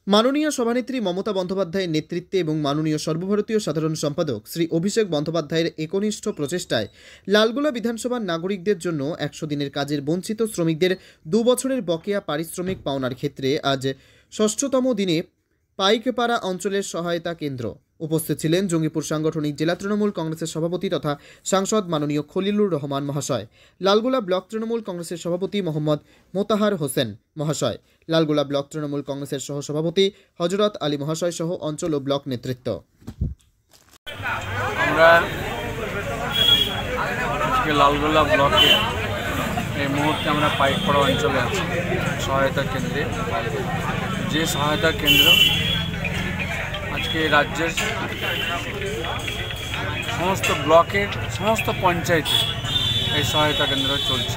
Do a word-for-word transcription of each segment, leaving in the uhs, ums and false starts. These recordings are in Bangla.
মাননীয় সভানেত্রী মমতা বন্দ্যোপাধ্যায়ের নেতৃত্বে এবং মাননীয় সর্বভারতীয় সাধারণ সম্পাদক শ্রী অভিষেক বন্দ্যোপাধ্যায়ের একনিষ্ঠ প্রচেষ্টায় লালগোলা বিধানসভার নাগরিকদের জন্য একশো দিনের কাজের বঞ্চিত শ্রমিকদের দু বছরের বকেয়া পারিশ্রমিক পাওনার ক্ষেত্রে আজ ষষ্ঠতম দিনে পাইকপাড়া অঞ্চলের সহায়তা কেন্দ্র। উপস্থিত ছিলেন জঙ্গিপুর সাংগঠনিক জেলা তৃণমূল কংগ্রেসের সভাপতি তথা সাংসদ মাননীয় খলিলুর রহমান মহাশয়, লালগোলা ব্লক তৃণমূল কংগ্রেসের সভাপতি মোহাম্মদ মোতাহার হোসেন মহাশয়, লালগোলা ব্লক তৃণমূল কংগ্রেসের সহসভাপতি হজরত আলী মহাশয় সহ অঞ্চল ও ব্লক নেতৃত্ব। আমরা আজকে লালগোলা ব্লকে এই মুহূর্তে আমরা পাইকপাড়া অঞ্চলে আছি সহায়তা কেন্দ্রে। যে সহায়তা কেন্দ্র আজকে রাজ্যের সমস্ত ব্লকের সমস্ত পঞ্চায়েতে এই সহায়তা কেন্দ্র চলছে।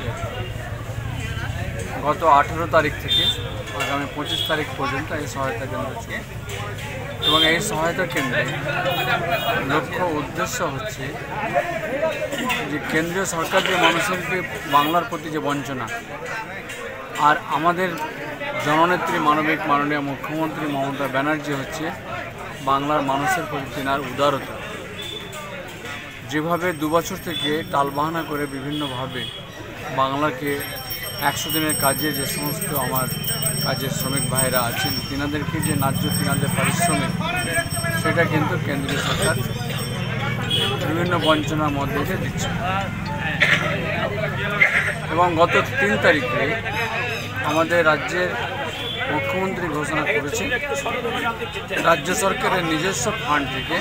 গত আঠেরো তারিখ থেকে আগামী পঁচিশ তারিখ পর্যন্ত এই সহায়তা কেন্দ্র চলছে এবং এই সহায়তা কেন্দ্রে লক্ষ্য উদ্দেশ্য হচ্ছে যে কেন্দ্রীয় সরকার যে মানুষেরকে বাংলার প্রতি যে বঞ্চনা, আর আমাদের জননেত্রী মানবিক মাননীয় মুখ্যমন্ত্রী মমতা ব্যানার্জি হচ্ছে বাংলার মানুষের প্রতি তেনার উদারতা। যেভাবে দু বছর থেকে টালবাহানা করে বিভিন্নভাবে বাংলাকে একশো দিনের কাজে যে সমস্ত আমার কাজের শ্রমিক ভাইরা আছেন তিনাদেরকে যে ন্যায্য তিনাদের পারিশ্রমিক, সেটা কিন্তু কেন্দ্রীয় সরকার বিভিন্ন বঞ্চনার মধ্যে দিয়ে দিচ্ছে। এবং গত তিন তারিখে আমাদের রাজ্যের মুখ্যমন্ত্রী ঘোষণা করেছে রাজ্য সরকারের নিজস্ব ফান্ড থেকে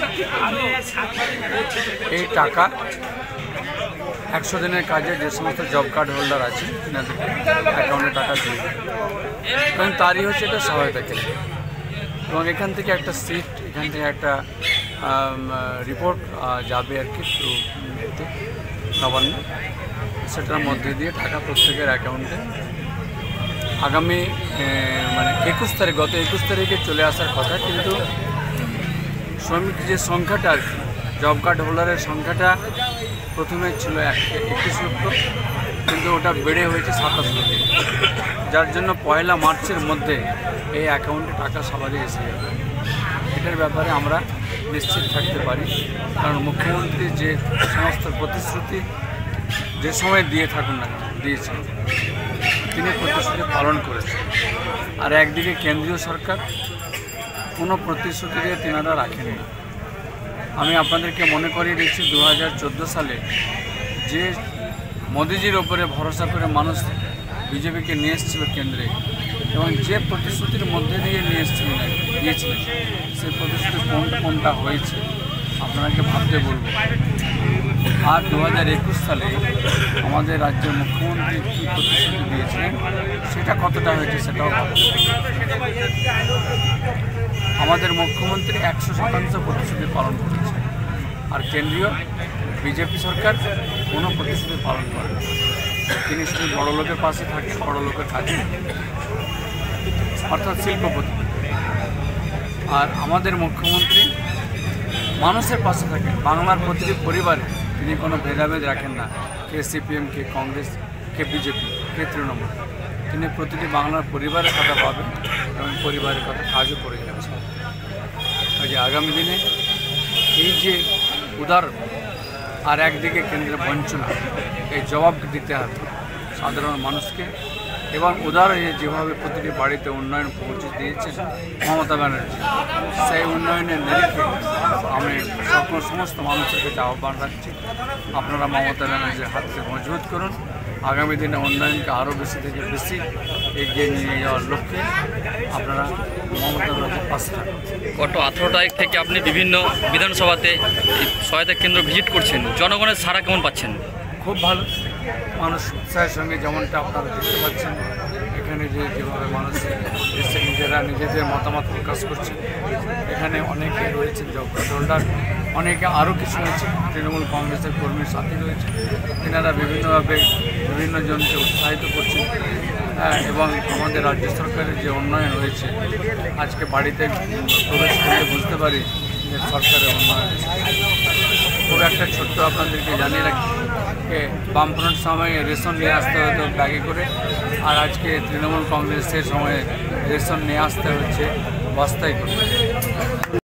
এই টাকা একশো দিনের কাজে যে সমস্ত জব কার্ড হোল্ডার আছে তাদের অ্যাকাউন্টে টাকা দিয়ে এবং তারই হচ্ছে এটা সহায়তা কেন্দ্র। এবং এখান থেকে একটা সিট, এখান থেকে একটা রিপোর্ট যাবে আর কি থ্রু নবান্ন, সেটার মধ্যে দিয়ে টাকা প্রত্যেকের অ্যাকাউন্টে আগামী মানে একুশ তারিখ গত একুশ তারিখে চলে আসার কথা, কিন্তু শ্রমিক যে সংখ্যাটা আর কি জব কার্ড হোল্ডারের সংখ্যাটা প্রথমে ছিল একুশ লক্ষ, কিন্তু ওটা বেড়ে হয়েছে সাতাশ লক্ষ, যার জন্য পয়লা মার্চের মধ্যে এই অ্যাকাউন্টে টাকা সবারই এসে যাবে। এটার ব্যাপারে আমরা নিশ্চিত থাকতে পারি, কারণ মুখ্যমন্ত্রী যে সমস্ত প্রতিশ্রুতি যে সময় দিয়ে থাকুন না দিয়েছেন তিনি প্রতিশ্রুতি পালন করেছেন। আর একদিকে কেন্দ্রীয় সরকার কোনো প্রতিশ্রুতি দিয়ে তেনারা রাখেন না। আমি আপনাদেরকে মনে করিয়ে দিচ্ছি দু হাজার চোদ্দো সালে যে মোদিজির ওপরে ভরসা করে মানুষ বিজেপিকে নিয়ে এসেছিল কেন্দ্রে এবং যে প্রতিশ্রুতির মধ্যে দিয়ে নিয়ে এসেছিলেন দিয়েছিলেন সেই প্রতিশ্রুতি কোনটা কোনটা হয়েছে আপনাকে ভাবতে বলবো। আর দু হাজার একুশ সালে আমাদের রাজ্যের মুখ্যমন্ত্রী কী প্রতিশ্রুতি দিয়েছিলেন সেটা কতটা হয়েছে সেটাও আমাদের মুখ্যমন্ত্রী একশো শতাংশ প্রতিশ্রুতি পালন করেছে, আর কেন্দ্রীয় বিজেপি সরকার কোনো প্রতিশ্রুতি পালন করে না। তিনি শুধু বড় লোকের পাশে থাকেন, বড় লোকের কাছে অর্থাৎ শিল্পপতি। আর আমাদের মুখ্যমন্ত্রী মানুষের পাশে থাকেন, বাংলার প্রতিটি পরিবারে তিনি কোনো ভেদাভেদ রাখেন না, কে সিপিএম, কে কংগ্রেস, কে বিজেপি, কে তৃণমূল। তিনি প্রতিটি বাংলার পরিবারের কথা পাবেন এবং পরিবারের কথা কাজও করে যাচ্ছেন। কাজে আগামী দিনে এই যে উদার আর একদিকে কেন্দ্রের বঞ্চনা, এই জবাব দিতে হবে সাধারণ মানুষকে। এবং উদার হয়ে যেভাবে প্রতিটি বাড়িতে উন্নয়ন পৌঁছে দিয়েছেন মমতা ব্যানার্জি, সেই উন্নয়নের নিরিখে আমি সকল সমস্ত মানুষের কাছে আহ্বান রাখছি, আপনারা মমতা ব্যানার্জির হাতকে মজবুত করুন। আগামী দিনে উন্নয়নকে আরও বেশি থেকে বেশি এগিয়ে নিয়ে যাওয়ার লক্ষ্যে আপনারা মমতা ব্যানার্জির পাশে থাকুন। গত আঠেরো তারিখ থেকে আপনি বিভিন্ন বিধানসভাতে সহায়তা কেন্দ্র ভিজিট করছেন, জনগণের সাড়া কেমন পাচ্ছেন? খুব ভালো, মানুষ উৎসাহের সঙ্গে যেমনটা আপনারা দেখতে পাচ্ছেন এখানে যে যেভাবে মানুষ এসে নিজেরা নিজেদের মতামত প্রকাশ করছে। এখানে অনেকে রয়েছেন জব কার্ড হোল্ডার, অনেকে আরও কিছু রয়েছে তৃণমূল কংগ্রেসের কর্মীর সাথী রয়েছে, এনারা বিভিন্নভাবে বিভিন্ন জনকে উৎসাহিত করছেন। এবং আমাদের রাজ্য সরকারের যে উন্নয়ন হয়েছে আজকে বাড়িতে প্রবেশ করলে বুঝতে পারি যে সরকারের উন্নয়ন খুব একটা ছোট্ট আপনাদেরকে জানিয়ে রাখি যে বামফ্রন্ট সময়ে রেশন নিয়ে আসতে হতো ব্যাগে করে, আর আজকে তৃণমূল কংগ্রেসের সময়ে রেশন নিয়ে আসতে হচ্ছে বাস্তাই করি।